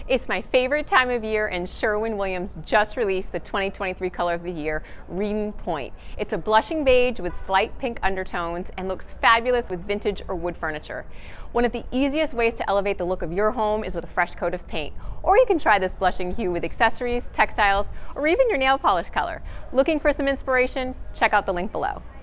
It's my favorite time of year, and Sherwin Williams just released the 2023 color of the year, Reading Point. It's a blushing beige with slight pink undertones and looks fabulous with vintage or wood furniture. One of the easiest ways to elevate the look of your home is with a fresh coat of paint. Or you can try this blushing hue with accessories, textiles, or even your nail polish color. Looking for some inspiration? Check out the link below.